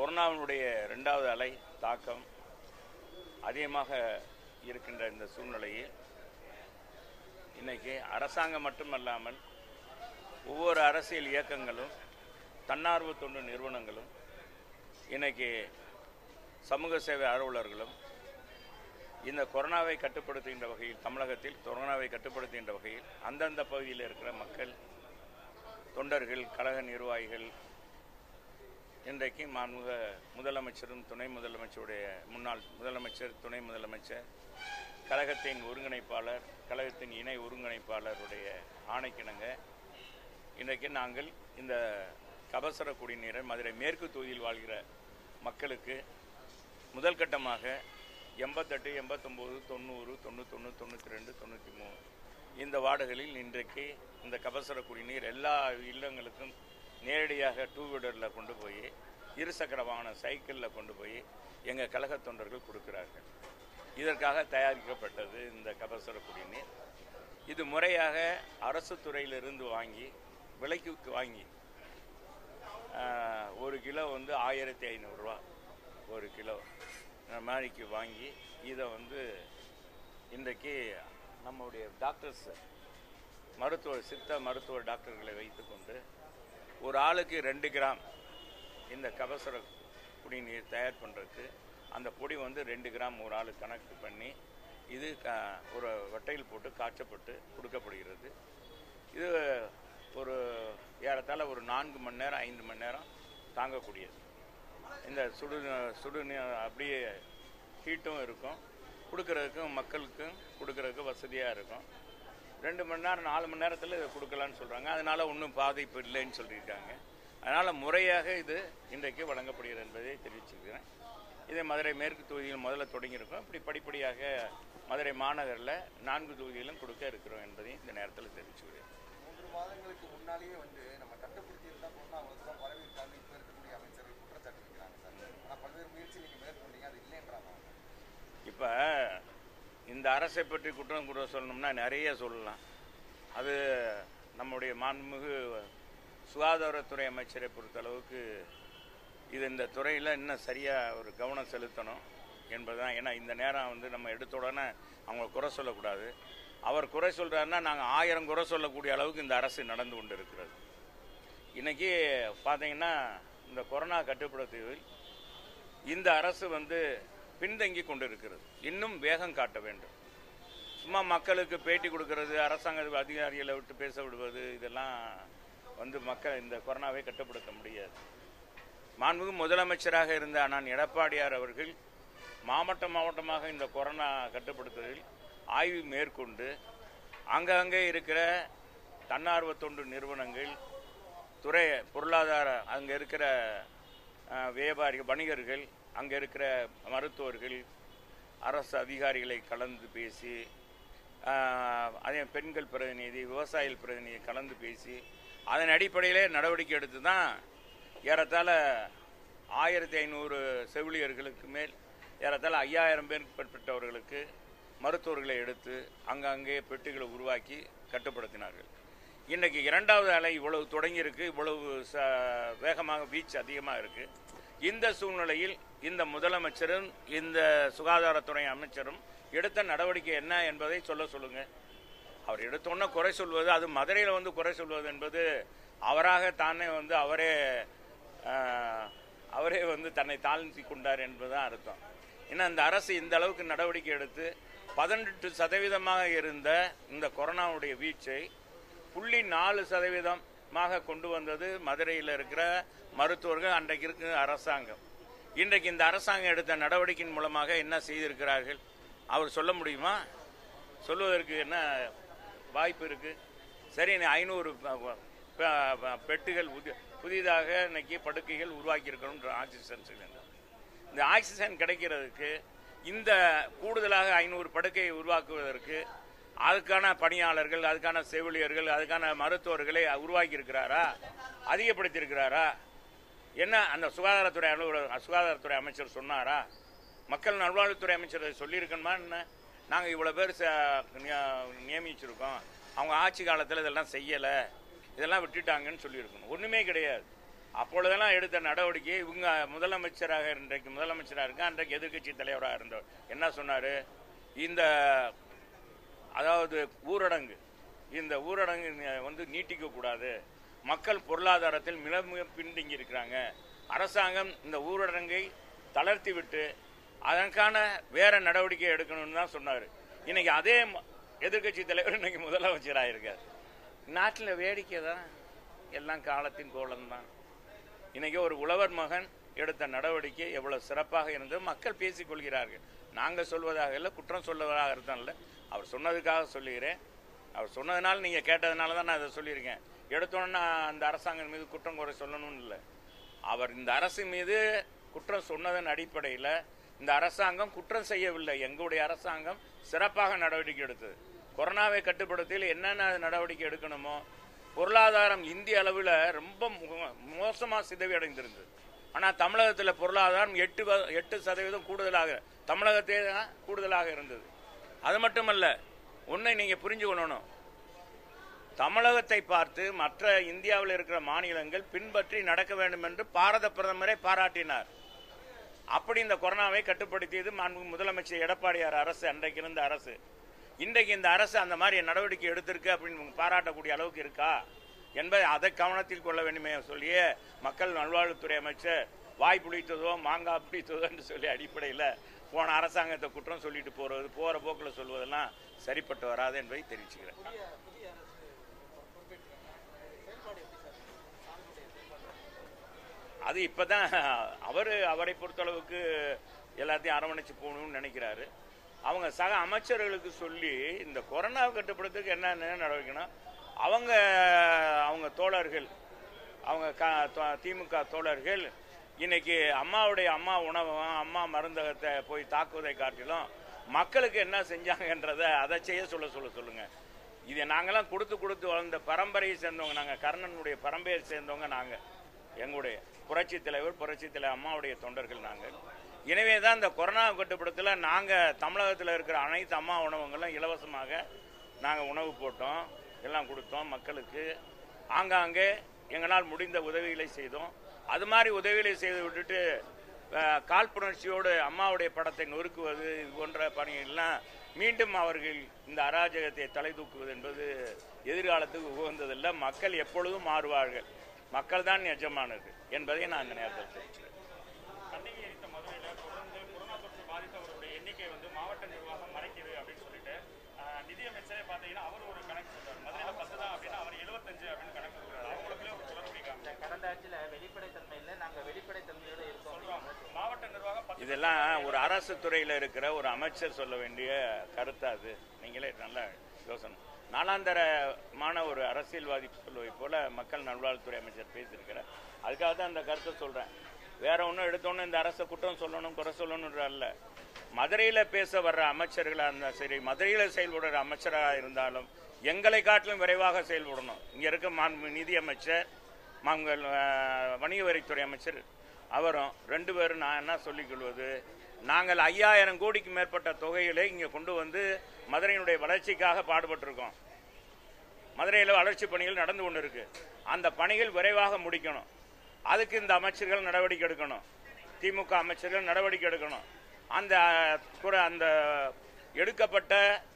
கொரோனாவினுடைய 2வது அலை தாக்கம் அதிகமாக இருக்கின்ற இந்த சூழ்நிலையில் இன்னைக்கு அரசாங்கம் மட்டுமல்லாமல் ஒவ்வொரு அரசியல் இயக்கங்களும் தன்னார்வ தொண்டு நிறுவனங்களும் இன்னைக்கு சமூக சேவை ஆர்வலர்களும் இந்த கொரோனாவை கட்டுப்படுத்துகின்ற வகையில் தமிழகத்தில் கொரோனாவை கட்டுப்படுத்துகின்ற வகையில் அந்தந்த பகுதியில் இருக்கிற மக்கள் தொண்டர்கள் கழக நிர்வாகிகள் இன்றைக்கு மாண்புமிகு முதலமைச்சரும் துணை முதலமைச்சருடைய முன்னாள் முதலமைச்சர் துணை முதலமைச்சர் கழகத்தின் ஒருங்கிணைப்பாளர் கழகத்தின் இணை ஒருங்கிணைப்பாளருடைய ஆணைக்கிணங்க இன்றைக்கு நாங்கள் இந்த கபசர குடிநீரை மதுரை மேற்கு தொகுதியில் வாழ்கிற மக்களுக்கு முதல் கட்டமாக 88, 89, 90, 91, 92, 93 இந்த வார்டுகளில் இன்றைக்கு இந்த கபசர குடிநீர் எல்லா இல்லங்களுக்கும் நேரடியாக 2 வீலரில் கொண்டு போய் இருசக்கர வாகன சைக்கிளில் கொண்டு போய் எங்கள் கழக தொண்டர்கள் கொடுக்கிறார்கள். இதற்காக தயாரிக்கப்பட்டது இந்த கபசர குடிநீர். இது முறையாக அரசு துறையிலிருந்து வாங்கி விலைக்கு வாங்கி 1 கிலோ 1500 ரூபா 1 கிலோ மாதிரிக்கு வாங்கி இதை இன்றைக்கு நம்முடைய டாக்டர்ஸ் சித்த மருத்துவ டாக்டர்களை வைத்துக்கொண்டு ஒரு ஆளுக்கு 2 கிராம் இந்த கபசர குடிநீர் தயார் பண்ணுறதுக்கு அந்த பொடி 2 கிராம் ஒரு ஆளுக்கு கணக்கு பண்ணி இது ஒரு வட்டையில் போட்டு காய்ச்சப்பட்டு கொடுக்கப்படுகிறது. இது ஒரு ஏறத்தாழ ஒரு 4 மணி நேரம் 5 மணி நேரம் தாங்கக்கூடியது. இந்த சுடு அப்படியே ஹீட்டும் இருக்கும், கொடுக்கறதுக்கும் மக்களுக்கும் கொடுக்கறதுக்கு வசதியாக இருக்கும். 2 மணி நேரம் 4 மணி நேரத்தில் இதை கொடுக்கலான்னு சொல்கிறாங்க. அதனால் ஒன்றும் பாதிப்பு இல்லைன்னு சொல்லியிருக்காங்க. அதனால் முறையாக இது இன்றைக்கு வழங்கப்படுகிறது என்பதை தெரிவிச்சிருக்கிறேன். இதை மதுரை மேற்கு தொகுதியில் முதல்ல தொடங்கியிருக்கோம். இப்படி படிப்படியாக மதுரை மாநகரில் 4 தொகுதியிலும் கொடுக்க இருக்கிறோம் என்பதையும் இந்த நேரத்தில் தெரிவிச்சுக்கிறேன். 3 மாதங்களுக்கு முன்னாலேயே நம்ம கட்டுப்படுத்தி இருந்தால் கொரோனா அவ்வளோதான் வரவேற்காது இப்போ இருக்கக்கூடிய அமைச்சர்கள் குற்றச்சாட்டு வைக்கிறாங்க சார். ஆனால் பல்வேறு முயற்சி நீங்கள் மேற்கொண்டீங்க, அது இல்லைன்றாங்க. இப்போ இந்த அரசை பற்றி குற்றம் கூற சொல்லணும்னா நிறைய சொல்லலாம். அது நம்முடைய மாண்புமிகு சுகாதாரத்துறை அமைச்சரை பொறுத்தளவுக்கு இது இந்த துறையில் இன்னும் சரியாக ஒரு கவனம் செலுத்தணும் என்பதுதான். ஏன்னா இந்த நேரம் நம்ம எடுத்த உடனே அவங்க குறை சொல்லக்கூடாது. அவர் குறை சொல்கிறாருன்னா நாங்கள் 1000 குறை சொல்லக்கூடிய அளவுக்கு இந்த அரசு நடந்து கொண்டு இருக்கிறது. இன்றைக்கி பார்த்தீங்கன்னா இந்த கொரோனா கட்டுப்படுத்துவதில் இந்த அரசு பின்தங்கி கொண்டு இருக்கிறது. இன்னும் வேகம் காட்ட வேண்டும். சும்மா மக்களுக்கு பேட்டி கொடுக்கறது, அரசாங்க அதிகாரிகளை விட்டு பேச விடுவது, இதெல்லாம் மக்கள் இந்த கொரோனாவை கட்டுப்படுத்த முடியாது. மாண்புமிகு முதலமைச்சராக இருந்த அண்ணன் எடப்பாடியார் அவர்கள் மாவட்டமாக இந்த கொரோனா கட்டுப்படுத்துவதில் ஆய்வு மேற்கொண்டு அங்கங்கே இருக்கிற தன்னார்வ தொண்டு நிறுவனங்கள், துறை பொருளாதார அங்கே இருக்கிற வியாபாரிகள், வணிகர்கள், அங்கே இருக்கிற மருத்துவர்கள், அரசு அதிகாரிகளை கலந்து பேசி, அதே பெண்கள் பிரதிநிதி, விவசாயிகள் பிரதிநிதி கலந்து பேசி அதன் அடிப்படையிலே நடவடிக்கை எடுத்து தான் ஏறத்தாழ 1500 செவிலியர்களுக்கு மேல் ஏறத்தாழ 5000 பேருக்கு மேற்பட்டவர்களுக்கு மருத்துவர்களை எடுத்து அங்கங்கே பெட்டிகளை உருவாக்கி கட்டுப்படுத்தினார்கள். இன்றைக்கு 2வது அலை இவ்வளவு தொடங்கியிருக்கு, இவ்வளவு வேகமாக வீச்சு அதிகமாக இருக்குது. இந்த சூழ்நிலையில் இந்த முதலமைச்சரும் இந்த சுகாதாரத்துறை அமைச்சரும் எடுத்த நடவடிக்கை என்ன என்பதை சொல்லுங்க. அவர் எடுத்தோன்னே குறை சொல்வது, அது மதுரையில் குறை சொல்வது என்பது அவராக தானே அவரே தன்னை தாழ்த்தி கொண்டார் என்பதுதான் அர்த்தம். ஏன்னா இந்த அரசு இந்த அளவுக்கு நடவடிக்கை எடுத்து 18% இருந்த இந்த கொரோனாவுடைய வீச்சை 0.4% கொண்டு வந்தது மதுரையில் இருக்கிற மருத்துவர்கள், அன்றைக்கு இருக்கிற அரசாங்கம். இன்றைக்கு இந்த அரசாங்கம் எடுத்த நடவடிக்கையின் மூலமாக என்ன செய்திருக்கிறார்கள் அவர் சொல்ல முடியுமா? சொல்வதற்கு என்ன வாய்ப்பு இருக்கு? சரி, 500 பெட்டுகள் புதிதாக இன்னைக்கு படுக்கைகள் உருவாக்கி இருக்கணும். ஆக்சிஜன் சிலிண்டர், இந்த ஆக்சிஜன் கிடைக்கிறதுக்கு இந்த கூடுதலாக 500 படுக்கையை உருவாக்குவதற்கு அதுக்கான பணியாளர்கள், அதுக்கான செவிலியர்கள், அதுக்கான மருத்துவர்களை உருவாக்கி இருக்கிறாரா? அதிகப்படுத்தியிருக்கிறாரா? என்ன அந்த சுகாதாரத்துறை அமைச்சர் சொன்னாரா? மக்கள் நல்வாழ்வுத்துறை அமைச்சர் சொல்லியிருக்கணுமா? என்ன நாங்கள் இவ்வளோ பேர் நியமிச்சிருக்கோம், அவங்க ஆட்சி காலத்தில் இதெல்லாம் செய்யலை, இதெல்லாம் விட்டுட்டாங்கன்னு சொல்லியிருக்கணும். ஒன்றுமே கிடையாது. அப்பொழுதெல்லாம் எடுத்த நடவடிக்கை இவங்க முதலமைச்சராக இன்றைக்கு முதலமைச்சராக இருக்க அன்றைக்கு எதிர்க்கட்சி தலைவராக இருந்தவர் என்ன சொன்னார், இந்த அதாவது ஊரடங்கு இந்த ஊரடங்கு வந்து நீட்டிக்கக்கூடாது, மக்கள் பொருளாதாரத்தில் மிக பின்தங்கி இருக்கிறாங்க, அரசாங்கம் இந்த ஊரடங்கை தளர்த்தி விட்டு அதற்கான வேற நடவடிக்கை எடுக்கணும்னு தான் சொன்னார். இன்னைக்கு அதே எதிர்க்கட்சி தலைவர் இன்னைக்கு முதலமைச்சராக இருக்கார். நாட்டில் வேடிக்கை தான், எல்லாம் காலத்தின் கோலம்தான். இன்னைக்கு ஒரு உழவர் மகன் எடுத்த நடவடிக்கை எவ்வளவு சிறப்பாக இருந்தது மக்கள் பேசிக் கொள்கிறார்கள். நாங்கள் சொல்வதாக இல்லை, குற்றம் சொல்வதாக இருந்தால் இல்லை, அவர் சொன்னதுக்காக சொல்லுகிறேன். அவர் சொன்னதுனால நீங்கள் கேட்டதுனால தான் நான் அதை சொல்லியிருக்கேன். எடுத்தோன்னா அந்த அரசாங்கம் மீது குற்றம் குறை சொல்லணும்னு இல்லை. அவர் இந்த அரசு மீது குற்றம் சொன்னதன் அடிப்படையில் இந்த அரசாங்கம் குற்றம் செய்யவில்லை. எங்களுடைய அரசாங்கம் சிறப்பாக நடவடிக்கை எடுத்தது. கொரோனாவை கட்டுப்படுத்தியில் என்னென்ன நடவடிக்கை எடுக்கணுமோ, பொருளாதாரம் இந்திய அளவில் ரொம்ப மோசமாக சிதைவடைந்திருந்தது. ஆனால் தமிழகத்தில் பொருளாதாரம் 8% கூடுதலாக தமிழகத்தே தான் கூடுதலாக இருந்தது. அது மட்டுமல்ல, ஒன்றை நீங்கள் புரிஞ்சுக்கணும், தமிழகத்தை பார்த்து மற்ற இந்தியாவில் இருக்கிற மாநிலங்கள் பின்பற்றி நடக்க வேண்டும் என்று பாரத பிரதமரை பாராட்டினார். அப்படி இந்த கொரோனாவை கட்டுப்படுத்தியது முதலமைச்சர் எடப்பாடியார் அரசு, அன்றைக்கு இருந்த அரசு. இன்றைக்கு இந்த அரசு அந்த மாதிரி நடவடிக்கை எடுத்திருக்கு அப்படின்னு பாராட்டக்கூடிய அளவுக்கு இருக்கா என்பதை அதை கவனத்தில் கொள்ள வேண்டுமே சொல்லியே மக்கள் நல்வாழ்வுத்துறை அமைச்சர் வாய் பிடித்ததோ மாங்காய் பிடித்ததோ என்று சொல்லி அடிப்படையில் போன அரசாங்கத்தை குற்றம் சொல்லிட்டு போகிற போக்கில் சொல்வதெல்லாம் சரிப்பட்டு வராது என்பதை தெரிவிச்சுக்கிறேன். அது இப்போதான் அவரை பொறுத்தளவுக்கு எல்லாத்தையும் அரவணைச்சு போகணும்னு நினைக்கிறாரு. அவங்க சக அமைச்சர்களுக்கு சொல்லி இந்த கொரோனாவை கட்டுப்படுத்துறதுக்கு என்ன நடவடிக்கைனா, அவங்க தோழர்கள், அவங்க திமுக தோழர்கள் இன்னைக்கு அம்மா உணவகம், அம்மா மருந்தகத்தை போய் தாக்குவதை காட்டிலும் மக்களுக்கு என்ன செஞ்சாங்கன்றதை அதை செய்ய சொல்லுங்க. இதை நாங்களாம் கொடுத்து வளர்ந்த பரம்பரையை சேர்ந்தவங்க, நாங்கள் கர்ணனுடைய பரம்பரையை சேர்ந்தவங்க, நாங்கள் எங்களுடைய புரட்சி தலைவர் அம்மாவுடைய தொண்டர்கள் நாங்கள். எனவே தான் இந்த கொரோனா கட்டுப்படுத்தல நாங்கள் தமிழகத்தில் இருக்கிற அனைத்து அம்மா உணவகங்களும் இலவசமாக நாங்கள் உணவு போட்டோம், எல்லாம் கொடுத்தோம் மக்களுக்கு. ஆங்காங்கே எங்களால் முடிந்த உதவிகளை செய்தோம். அது மாதிரி உதவிகளை செய்து விட்டுட்டு காழ்ப்புணர்ச்சியோடு அம்மாவுடைய படத்தை நொறுக்குவது இது போன்ற பணிகள்லாம் மீண்டும் அவர்கள் இந்த அராஜகத்தை தலை தூக்குவது என்பது எதிர்காலத்துக்கு உகந்ததில்லை. மக்கள் எப்பொழுதும் மாறுவார்கள், மக்கள் தான் எஜமானது என்பதை நான் இந்த நேரத்தில் தெரிவிக்கிறேன். எண்ணிக்கை வந்து மாவட்ட நிர்வாகம் மறைக்குது அப்படின்னு சொல்லிட்டு நிதியமைச்சரே பார்த்தீங்கன்னா அவர் ஒரு கணக்கு சொல்றாரு. மதுரையில் 10 தான் அப்படின்னா அவர் 75 அப்படின்னு கணக்கு சொல்றாரு. அவங்களுக்குள்ளே ஒரு குளறுபடிக்காங்க. கடந்த ஆட்சியில் வெளிப்படைத்தன்மை இல்லை, நாங்கள் வெளிப்படைத்தன்மையோட இருக்கோம் சொல்றோம். மாவட்ட நிர்வாகம் இதெல்லாம் ஒரு அரசு துறையில் இருக்கிற ஒரு அமைச்சர் சொல்ல வேண்டிய கருத்து. அது நீங்களே நல்லா யோசனை. நாளாந்தரமான ஒரு அரசியல்வாதி சொல்வதை போல மக்கள் நல்வாழ்வுத்துறை அமைச்சர் பேசியிருக்கிறார். அதுக்காக தான் அந்த கருத்தை சொல்றேன். வேற ஒன்றும் எடுத்தோன்னு இந்த அரசை குற்றம் சொல்லணும் குறை சொல்லணுன்ற அல்ல. மதுரையில் பேச வர்ற அமைச்சர்களாக இருந்தால் சரி, மதுரையில் செயல்படுற அமைச்சராக இருந்தாலும் எங்களை காட்டிலும் விரைவாக செயல்படணும். இங்கே இருக்க நிதியமைச்சர், வணிக வரித்துறை அமைச்சர் அவரும் 2 பேரும் நான் என்ன சொல்லிக்கொள்வது, நாங்கள் 5000 கோடிக்கு மேற்பட்ட தொகைகளை இங்கே கொண்டு வந்து மதுரையினுடைய வளர்ச்சிக்காக பாடுபட்டிருக்கோம். மதுரையில் வளர்ச்சி பணிகள் நடந்து கொண்டு இருக்கு. அந்த பணிகள் விரைவாக முடிக்கணும். அதுக்கு இந்த அமைச்சர்கள் நடவடிக்கை எடுக்கணும், திமுக அமைச்சர்கள் நடவடிக்கை எடுக்கணும். அந்த எடுக்கப்பட்ட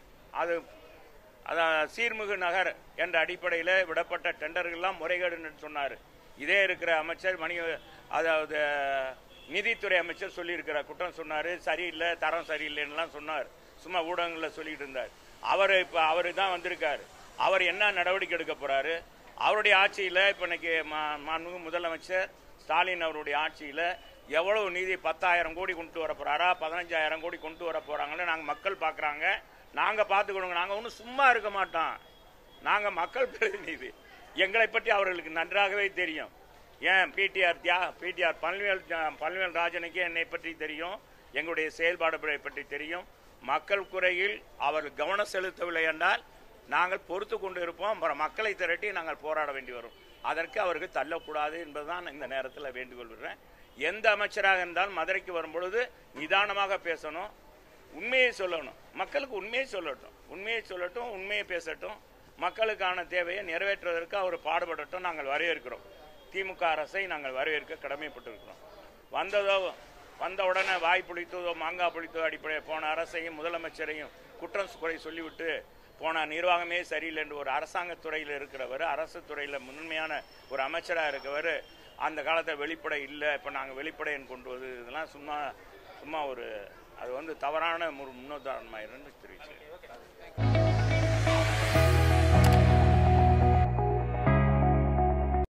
சீர்மிகு நகர் என்ற அடிப்படையில் விடப்பட்ட டெண்டர்கள்லாம் முறைகேடுன்னு சொன்னார். இதே இருக்கிற அமைச்சர் அதாவது நிதித்துறை அமைச்சர் சொல்லியிருக்கிறார், குற்றம் சொன்னார், சரியில்லை, தரம் சரியில்லைன்னுலாம் சொன்னார், சும்மா ஊடகங்களில் சொல்லிட்டு இருந்தார். அவர் தான் வந்திருக்காரு. அவர் என்ன நடவடிக்கை எடுக்க போறாரு? அவருடைய ஆட்சியில் இப்போ இன்னைக்கு மாண்புமிகு முதலமைச்சர் ஸ்டாலின் அவருடைய ஆட்சியில் எவ்வளவு நீதி 10,000 கோடி கொண்டு வர போறாரா, 15,000 கோடி கொண்டு வர போறாங்கன்னு நாங்கள் மக்கள் பார்க்குறாங்க. நாங்கள் பார்த்துக்கணுங்க. நாங்கள் ஒன்றும் சும்மா இருக்க மாட்டோம். நாங்கள் மக்கள் பிரதிநிதி. எங்களை பற்றி அவர்களுக்கு நன்றாகவே தெரியும். ஏன் பிடிஆர் பழனிவேல் ராஜனுக்கு என்னை பற்றி தெரியும், எங்களுடைய செயல்பாடுகளை பற்றி தெரியும். மக்கள் குறையில் அவர் கவனம் செலுத்தவில்லை என்றால் நாங்கள் பொறுத்து கொண்டு இருப்போம். அப்புறம் மக்களை திரட்டி நாங்கள் போராட வேண்டி வரும். அதற்கு அவருக்கு தள்ளக்கூடாது என்பதுதான் இந்த நேரத்தில் வேண்டுகோள் விடுறேன். எந்த அமைச்சராக இருந்தாலும் மதுரைக்கு வரும்பொழுது நிதானமாக பேசணும், உண்மையை சொல்லணும், மக்களுக்கு உண்மையை சொல்லட்டும், உண்மையை பேசட்டும், மக்களுக்கான தேவையை நிறைவேற்றுவதற்கு அவர் பாடுபடட்டும். நாங்கள் வரவேற்கிறோம். திமுக அரசை நாங்கள் வரவேற்க கடமைப்பட்டிருக்கிறோம். வந்த உடனே வாய் புளித்ததோ மாங்காய் புளித்ததோ அடிப்படையில் போன அரசையும் முதலமைச்சரையும் குற்றம் குறை சொல்லிவிட்டு போன நிர்வாகமே சரியில்லை என்று ஒரு அரசாங்கத்துறையில் இருக்கிறவர், அரசு துறையில் முதன்மையான ஒரு அமைச்சராக இருக்கவர் அந்த காலத்தில் வெளிப்படை இல்லை, இப்போ நாங்கள் வெளிப்படைன்னு கொண்டு வருது, இதெல்லாம் சும்மா ஒரு அது தவறான ஒரு முன்னுதாரணமாக இருந்து தெரிவிச்சு.